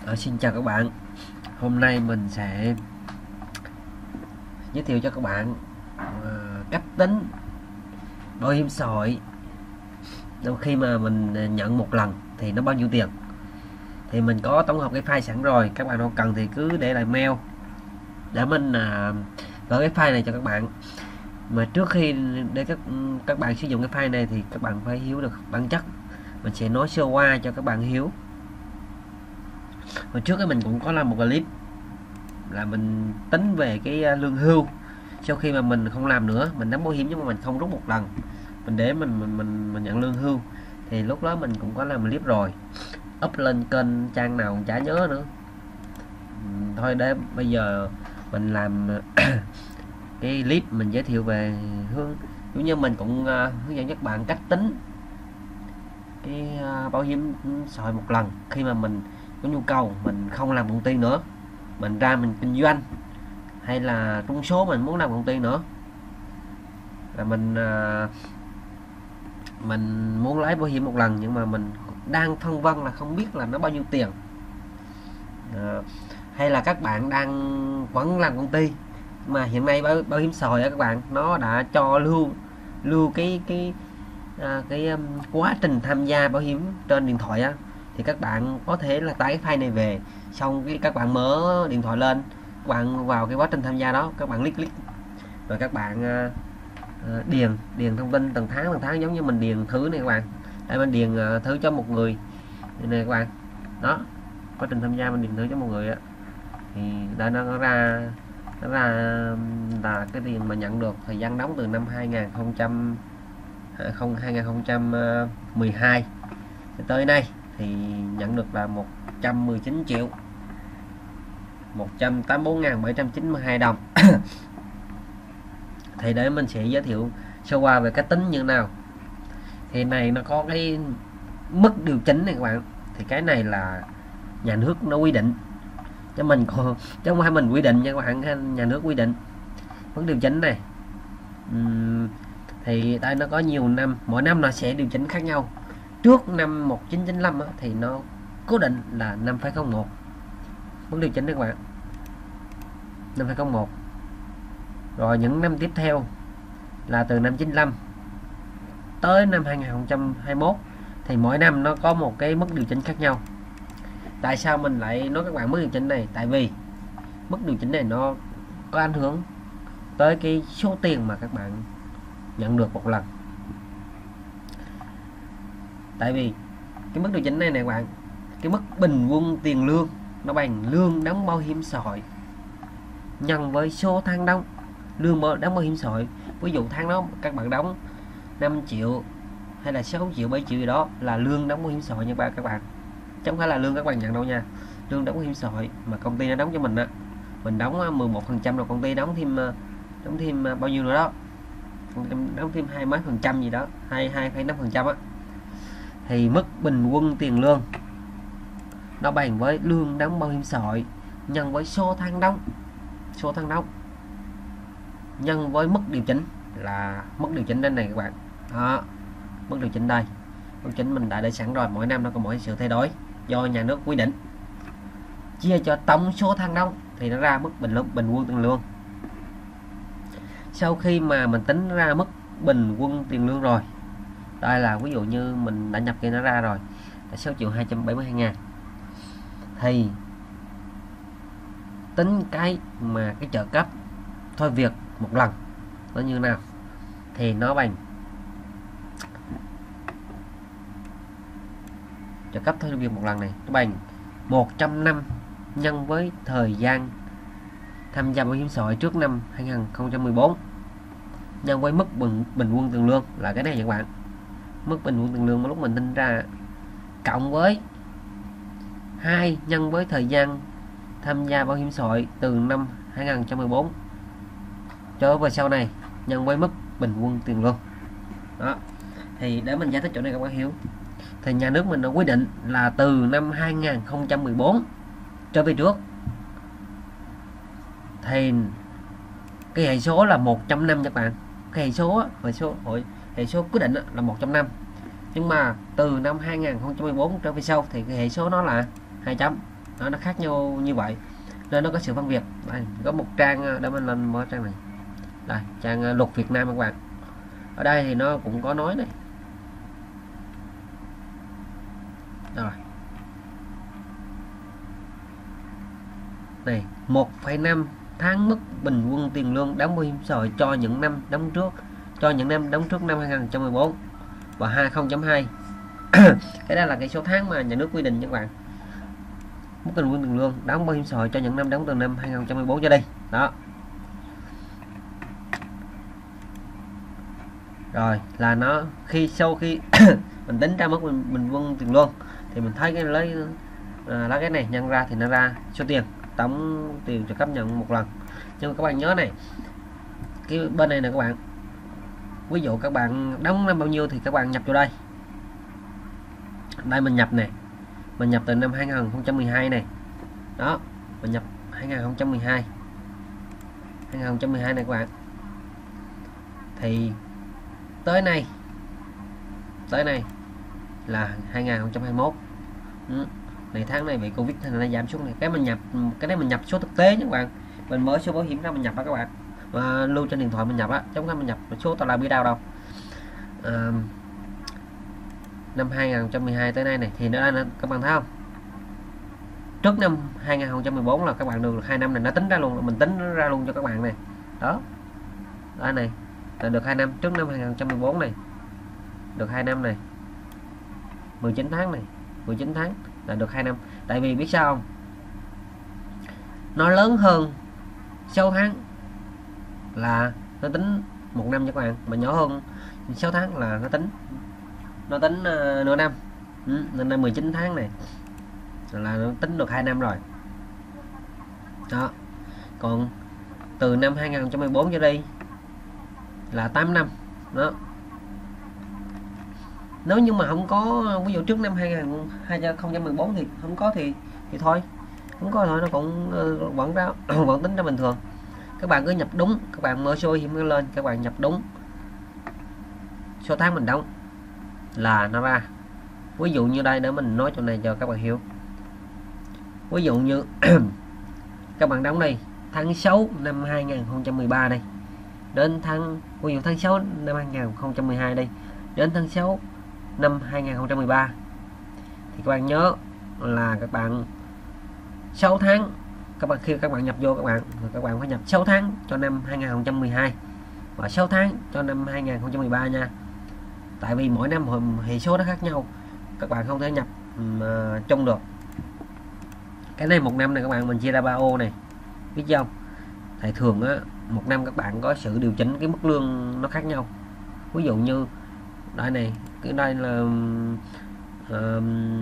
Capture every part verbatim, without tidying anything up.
Ờ, Xin chào các bạn. Hôm nay mình sẽ giới thiệu cho các bạn ờ, cách tính bảo hiểm xã hội đôi khi mà mình nhận một lần thì nó bao nhiêu tiền. Thì mình có tổng hợp cái file sẵn rồi, các bạn nào cần thì cứ để lại mail để mình à, gửi cái file này cho các bạn. Mà trước khi để các các bạn sử dụng cái file này thì các bạn phải hiểu được bản chất. Mình sẽ nói sơ qua cho các bạn hiểu. Hồi trước cái mình cũng có làm một clip là mình tính về cái lương hưu sau khi mà mình không làm nữa, mình đóng bảo hiểm nhưng mà mình không rút một lần, mình để mình mình mình, mình nhận lương hưu. Thì lúc đó mình cũng có làm clip rồi, up lên kênh trang nào chả nhớ nữa. Thôi để bây giờ mình làm cái clip mình giới thiệu về hướng giống như mình cũng uh, hướng dẫn các bạn cách tính cái uh, bảo hiểm xã hội một lần khi mà mình có nhu cầu, mình không làm công ty nữa, mình ra mình kinh doanh, hay là trúng số mình muốn làm công ty nữa, là mình uh, mình muốn lấy bảo hiểm một lần nhưng mà mình đang phân vân là không biết là nó bao nhiêu tiền. uh, hay là các bạn đang vẫn làm công ty mà hiện nay bảo, bảo hiểm xã hội các bạn nó đã cho lưu lưu cái cái à, cái um, quá trình tham gia bảo hiểm trên điện thoại á, thì các bạn có thể là tải cái file này về, xong cái các bạn mở điện thoại lên, các bạn vào cái quá trình tham gia đó, các bạn click click rồi các bạn à, à, điền điền thông tin từng tháng từng tháng, giống như mình điền thử này các bạn. Đây mình điền à, thử cho một người này các bạn, đó quá trình tham gia mình điền thử cho một người á, thì đây nó ra nó ra là cái tiền mà nhận được thời gian đóng từ năm hai nghìn không trăm mười hai tới nay thì nhận được là một trăm mười chín triệu một trăm tám mươi bốn nghìn bảy trăm chín mươi hai đồng. Thì để mình sẽ giới thiệu sơ qua về cách tính như thế nào. Thì này nó có cái mức điều chỉnh này các bạn, thì cái này là nhà nước nó quy định cho mình, còn chứ không phải mình quy định nha các bạn, nhà nước quy định mức điều chỉnh này. uhm, thì đây nó có nhiều năm, mỗi năm nó sẽ điều chỉnh khác nhau. Trước năm một nghìn chín trăm chín mươi lăm á, thì nó cố định là năm phẩy không một mức điều chỉnh các bạn, năm phẩy không một. Rồi những năm tiếp theo là từ năm chín mươi lăm tới năm hai nghìn không trăm hai mươi mốt thì mỗi năm nó có một cái mức điều chỉnh khác nhau. Tại sao mình lại nói các bạn mức điều chỉnh này? Tại vì mức điều chỉnh này nó có ảnh hưởng tới cái số tiền mà các bạn nhận được một lần. Tại vì cái mức điều chỉnh này này các bạn, cái mức bình quân tiền lương nó bằng lương đóng bảo hiểm xã hội nhân với số tháng đóng lương đóng bảo hiểm xã hội. Ví dụ tháng đó các bạn đóng năm triệu hay là sáu triệu, bảy triệu gì đó là lương đóng bảo hiểm xã hội nha các bạn, chứ không phải là lương các bạn nhận đâu nha. Lương đóng bảo hiểm xã hội mà công ty nó đóng cho mình á, mình đóng mười một phần trăm rồi công ty đóng thêm đóng thêm bao nhiêu nữa đó, đóng thêm hai mấy phần trăm gì đó, hai hai phẩy năm phần trăm á, thì mức bình quân tiền lương nó bằng với lương đóng bảo hiểm xã hội nhân với số tháng đóng số tháng đóng nhân với mức điều chỉnh, là mức điều chỉnh đây này các bạn. Đó, mức điều chỉnh đây, mức chỉnh mình đã để sẵn rồi, mỗi năm nó có mỗi sự thay đổi do nhà nước quy định, chia cho tổng số tháng đóng thì nó ra mức bình lương bình quân tiền lương. Sau khi mà mình tính ra mức bình quân tiền lương rồi, đây là ví dụ như mình đã nhập cái nó ra rồi là sáu triệu hai trăm bảy mươi hai ngàn, thì tính cái mà cái trợ cấp thôi việc một lần nó như nào, thì nó bằng trợ cấp thôi việc một lần này nó bằng một trăm năm nhân với thời gian tham gia bảo hiểm xã hội trước năm hai nghìn không trăm mười bốn nhân với mức bình, bình quân tiền lương là cái này các bạn. Mức bình quân tiền lương mà lúc mình tính ra cộng với hai nhân với thời gian tham gia bảo hiểm xã hội từ năm hai nghìn không trăm mười bốn cho về sau này nhân với mức bình quân tiền lương. Đó, thì để mình giải thích chỗ này các bạn hiểu, thì nhà nước mình đã quy định là từ năm hai nghìn không trăm mười bốn trở về trước thì cái hệ số là một trăm năm các bạn. Cái hệ số hệ số hội hệ số quyết định là một trăm năm, nhưng mà từ năm hai nghìn không trăm mười bốn trở về sau thì cái hệ số nó là hai chấm. nó nó khác nhau như vậy nên nó có sự phân biệt. Đây, có một trang để mình lên mở trang này, đây trang luật Việt Nam các bạn. Ở đây thì nó cũng có nói này, rồi này một phẩy năm tháng mức bình quân tiền lương đóng bảo hiểm xã hội cho những năm đóng trước cho những năm đóng trước năm hai nghìn không trăm mười bốn và hai không chấm hai. Cái đó là cái số tháng mà nhà nước quy định các bạn. Mức bình quân tiền lương đóng bảo hiểm xã hội cho những năm đóng từ năm hai nghìn không trăm mười bốn cho đây đó. Rồi là nó khi sau khi mình tính ra mức bình, bình quân tiền lương thì mình thấy cái lấy à, lấy cái này nhân ra thì nó ra số tiền tổng tiền trợ cấp nhận một lần. Nhưng mà các bạn nhớ này, cái bên này nè các bạn, ví dụ các bạn đóng năm bao nhiêu thì các bạn nhập vô đây. Đây mình nhập này, mình nhập từ năm hai nghìn không trăm mười hai này đó, mình nhập hai nghìn không trăm mười hai hai nghìn không trăm mười hai này các bạn, thì tới này tới này là hai nghìn không trăm hai mươi mốt. Ừ. Này tháng này bị Covid thì nó giảm xuống này, cái mình nhập cái đấy mình nhập số thực tế các bạn, mình mở số bảo hiểm ra mình nhập đó các bạn, và lưu trên điện thoại mình nhập á, chống không mình nhập số tao là biết đâu đâu. À, năm hai nghìn không trăm mười hai tới nay này thì nó đã, các bạn thấy không, trước năm hai nghìn không trăm mười bốn là các bạn được hai năm này, nó tính ra luôn, mình tính ra luôn cho các bạn này đó. Đó này là được hai năm, trước năm hai nghìn không trăm mười bốn này được hai năm này, mười chín tháng này, mười chín tháng là được hai năm. Tại vì biết sao không, nó lớn hơn sáu tháng là nó tính một năm cho các bạn, mà nhỏ hơn sáu tháng là nó tính nó tính uh, nửa năm. Ừ, nên là mười chín tháng này là nó tính được hai năm rồi đó. Còn từ năm hai nghìn không trăm mười bốn cho đi là tám năm đó. Nếu như mà không có, ví dụ trước năm hai nghìn không trăm mười bốn thì không có thì thì thôi, không có thôi nó cũng uh, vẫn ra vẫn tính ra bình thường. Các bạn cứ nhập đúng, các bạn mở số hiểm lên, các bạn nhập đúng số tháng mình đóng là nó ra. Ví dụ như đây để mình nói chỗ này cho các bạn hiểu. Ví dụ như các bạn đóng đây tháng sáu năm hai nghìn không trăm mười ba đây đến tháng, ví dụ tháng sáu năm hai nghìn không trăm mười hai đây đến tháng sáu năm hai nghìn không trăm mười ba thì các bạn nhớ là các bạn sáu tháng, các bạn khi các bạn nhập vô các bạn các bạn phải nhập sáu tháng cho năm hai nghìn không trăm mười hai và sáu tháng cho năm hai nghìn không trăm mười ba nha. Tại vì mỗi năm hệ số nó khác nhau, các bạn không thể nhập mà chung được. Cái này một năm này các bạn mình chia ra ba ô này, biết không? Thầy thường á, một năm các bạn có sự điều chỉnh cái mức lương nó khác nhau. Ví dụ như đây này, cái đây là uh,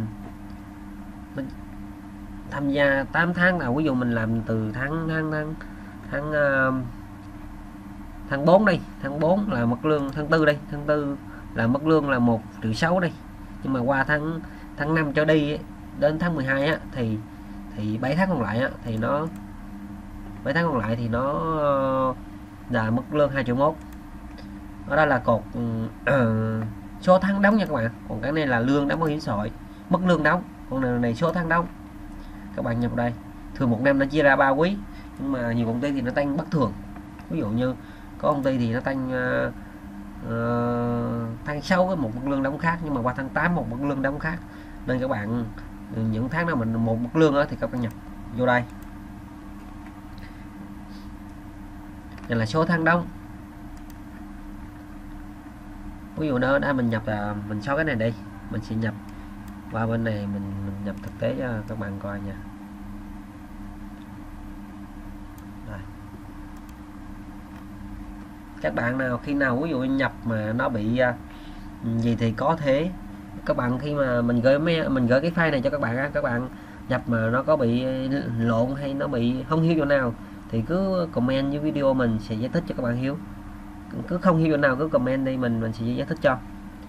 tham gia tám tháng nào, ví dụ mình làm từ tháng tháng tháng tháng uh, tháng bốn đi, tháng bốn là mức lương, tháng tư đây, tháng tư là mức lương là một triệu sáu đi. Nhưng mà qua tháng tháng năm trở đi ấy, đến tháng mười hai á thì thì bảy tháng còn lại á thì nó bảy tháng còn lại thì nó là mức lương hai triệu mốt. Ở đây là cột uh, số tháng đóng nha các bạn. Còn cái này là lương đóng bảo hiểm xã hội, mức lương đóng. Còn này, này số tháng đóng. Các bạn nhập đây. Thường một năm nó chia ra ba quý, nhưng mà nhiều công ty thì nó tăng bất thường. Ví dụ như có công ty thì nó tăng uh, uh, tháng sáu với một mức lương đóng khác, nhưng mà qua tháng tám một mức lương đóng khác. Nên các bạn những tháng nào mình một mức lương đó thì các bạn nhập vô đây. Đây là số tháng đóng. Ví dụ đó đã mình nhập là mình xóa cái này đi, mình sẽ nhập qua bên này, mình, mình nhập thực tế cho các bạn coi nha. Rồi. Các bạn nào khi nào ví dụ nhập mà nó bị uh, gì thì có thể các bạn khi mà mình gửi mình gửi cái file này cho các bạn á, các bạn nhập mà nó có bị lộn hay nó bị không hiểu chỗ nào thì cứ comment dưới video, mình sẽ giải thích cho các bạn hiểu. Cứ không hiểu chỗ nào cứ comment đi, mình mình sẽ giải thích cho.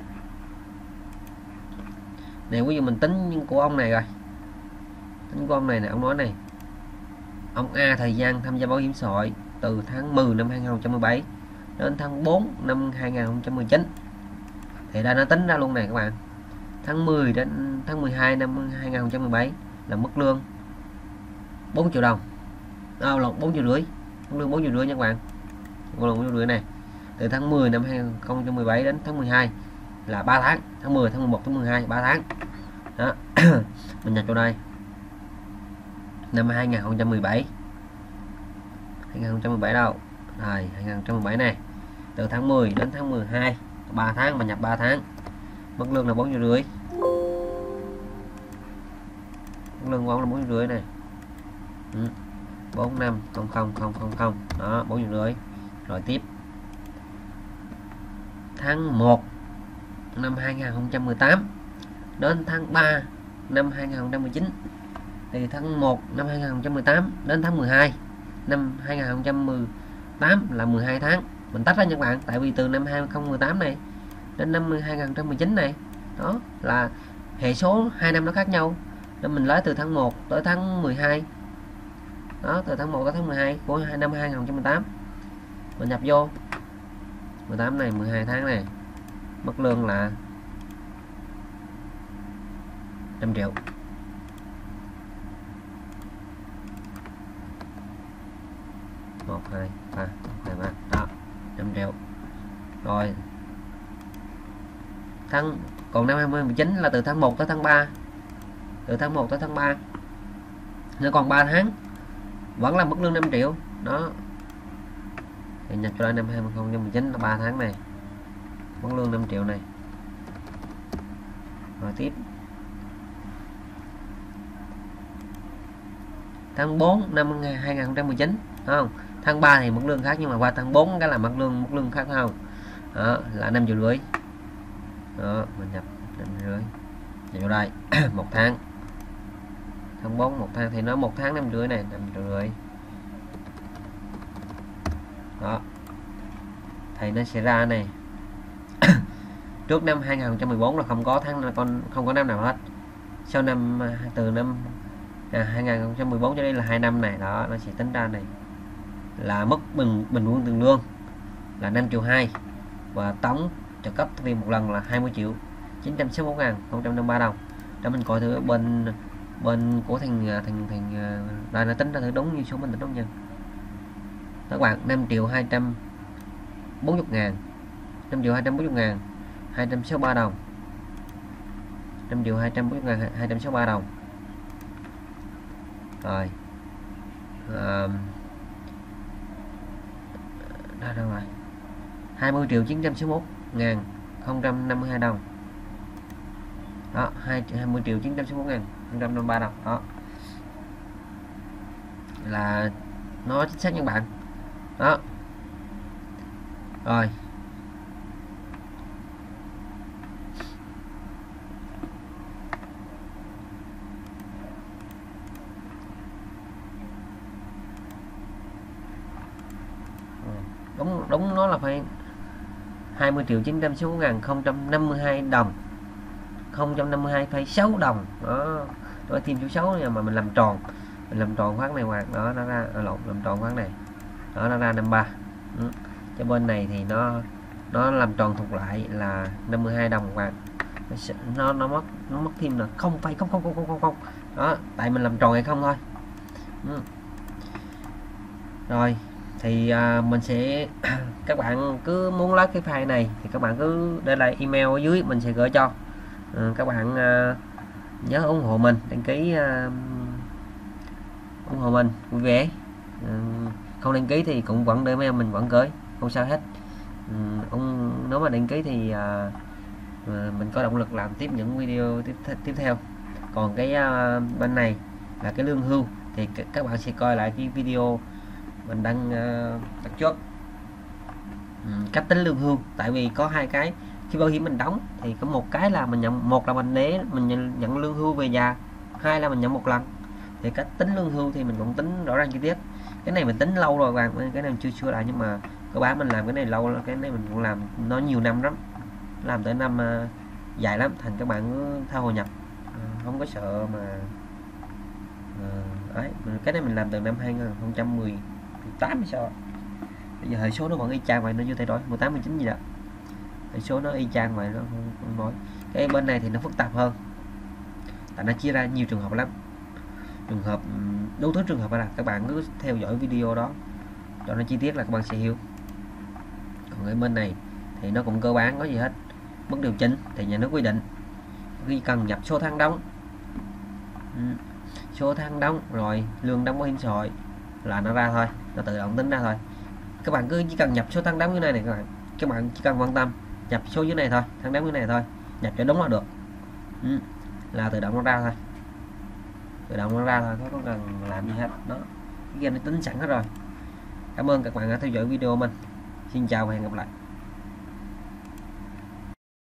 Này ví dụ mình tính của ông này rồi, tính của ông này nè, ông nói này, ông A thời gian tham gia bảo hiểm xã hội từ tháng mười năm hai nghìn không trăm mười bảy đến tháng bốn năm hai nghìn không trăm mười chín thì đây nó tính ra luôn này các bạn. Tháng mười đến tháng mười hai năm hai nghìn không trăm mười bảy là mức lương, bốn triệu đồng, à, lộn bốn triệu rưỡi, mức lương bốn triệu rưỡi nha các bạn, bốn triệu rưỡi này. Từ tháng mười năm hai không một bảy đến tháng mười hai là ba tháng, tháng mười, tháng mười một, tháng mười hai, ba tháng đó. Mình nhập chỗ đây năm hai không một bảy, hai không một bảy đâu rồi, hai không một bảy này, từ tháng mười đến tháng mười hai, ba tháng, mà nhập ba tháng, mức lương là bốn triệu rưỡi, mức lương của là bốn triệu rưỡi này, ừ. bốn năm không không không không không đó, bốn triệu rưỡi. Rồi tiếp tháng một năm hai không một tám đến tháng ba năm hai không một chín, thì tháng một năm hai không một tám đến tháng mười hai năm hai không một tám là mười hai tháng. Mình tách ra nha các bạn, tại vì từ năm hai không một tám này đến năm hai không một chín này đó là hệ số hai năm nó khác nhau, nên mình lấy từ tháng một tới tháng mười hai đó, từ tháng một tới tháng mười hai của năm hai không một tám mình nhập vô mười tám này, mười hai tháng này, mức lương là năm triệu. một hai ba hai ba đó, năm triệu. Rồi tháng còn năm hai không một chín là từ tháng một tới tháng ba, từ tháng một tới tháng ba nó còn ba tháng, vẫn là mức lương năm triệu đó. Thì nhập cho năm hai không một chín là ba tháng này, mức lương năm triệu này. Rồi tiếp tháng bốn năm hai không một chín không, tháng ba thì mức lương khác, nhưng mà qua tháng bốn cái là mức lương mức lương khác không đó, là năm triệu rưỡi đó. Mình nhập năm triệu rưỡi nhập vào đây. Một tháng, tháng bốn một tháng thì nó một tháng năm rưỡi này, năm triệu rưỡi đó, thì nó sẽ ra này. Trước năm hai không một bốn là không có tháng, con không có năm nào hết. Sau năm từ năm à, hai không một bốn cho đây là hai năm này đó, nó sẽ tính ra này là mức bình bình quân tiền lương là năm triệu hai, và tổng trợ cấp vì một lần là hai mươi triệu chín trăm sáu mươi mốt ngàn không trăm năm mươi ba đồng. Để mình coi thử bên bên của thằng thằng thằng đây nó tính ra thử đúng như số mình tính đúng nha các bạn. Năm triệu hai trăm bốn mươi ngàn, năm triệu hai trăm bốn mươi ngàn hai trăm sáu mươi ba đồng, năm triệu hai trăm bốn mươi ngàn hai trăm sáu mươi ba đồng. Rồi à, đó đâu rồi, hai mươi triệu chín trăm sáu mươi mốt ngàn không trăm năm mươi hai đồng đó, hai mươi triệu chín trăm sáu mươi mốt ngàn không trăm năm mươi ba đồng đó, là nó chính xác nha bạn đó. Rồi đúng đúng nó là phải hai mươi triệu chín trăm sáu mươi ngàn không trăm năm mươi hai đồng, không trăm năm mươi hai phẩy sáu đồng đó. Đó thêm số sáu này mà mình làm tròn, mình làm tròn khoản này hoặc đó nó ra à, lộn làm tròn khoản này đó, nó ra năm mươi ba. Ừ. Cái bên này thì nó nó làm tròn thuộc lại là năm mươi hai đồng và nó nó mất nó mất thêm là không phẩy không không không không không đó, tại mình làm tròn hay không thôi. Ừ. Rồi thì à, mình sẽ các bạn cứ muốn lấy cái file này thì các bạn cứ để lại email ở dưới, mình sẽ gửi cho. Ừ, các bạn à, nhớ ủng hộ mình, đăng ký à, ủng hộ mình vui vẻ. Ừ, không đăng ký thì cũng vẫn để mail mình vẫn gửi, không sao hết. Ừ, ông nếu mà đăng ký thì à, mình có động lực làm tiếp những video tiếp tiếp theo. Còn cái à, bên này là cái lương hưu thì các bạn sẽ coi lại cái video mình đăng uh, đặt trước ừ, cách tính lương hưu. Tại vì có hai cái khi bảo hiểm mình đóng thì có một cái là mình nhận, một là mình để mình nhận, nhận lương hưu về già, hai là mình nhận một lần. Thì cách tính lương hưu thì mình cũng tính rõ ràng chi tiết. Cái này mình tính lâu rồi bạn, cái này mình chưa sửa lại, nhưng mà cơ bản mình làm cái này lâu, cái này mình cũng làm nó nhiều năm lắm, làm tới năm uh, dài lắm. Thành các bạn cứ theo hồi nhập uh, không có sợ mà uh, ấy. Cái này mình làm từ năm hai không một tám sao, bây giờ hệ số nó vẫn y chang vậy, nó chưa thay đổi, mười tám mười chín gì đó, hệ số nó y chang vậy, nó không, không nói. Cái bên này thì nó phức tạp hơn, tại nó chia ra nhiều trường hợp lắm. trường hợp đủ thứ trường hợp là các bạn cứ theo dõi video đó cho nó chi tiết là các bạn sẽ hiểu. Còn cái bên này thì nó cũng cơ bản có gì hết. Mức điều chỉnh thì nhà nước quy định khi cần nhập số tháng đóng, ừ. số tháng đóng rồi lương đóng bảo hiểm xã hội là nó ra thôi, nó tự động tính ra thôi. Các bạn cứ chỉ cần nhập số tháng đóng như này này các bạn, các bạn chỉ cần quan tâm nhập số dưới này thôi, tháng đóng như này thôi, nhập cho đúng là được, ừ. là tự động nó ra thôi, tự động nó ra thôi, không cần làm gì hết đó, cái game nó tính sẵn hết rồi. Cảm ơn các bạn đã theo dõi video mình. Xin chào và hẹn gặp lại.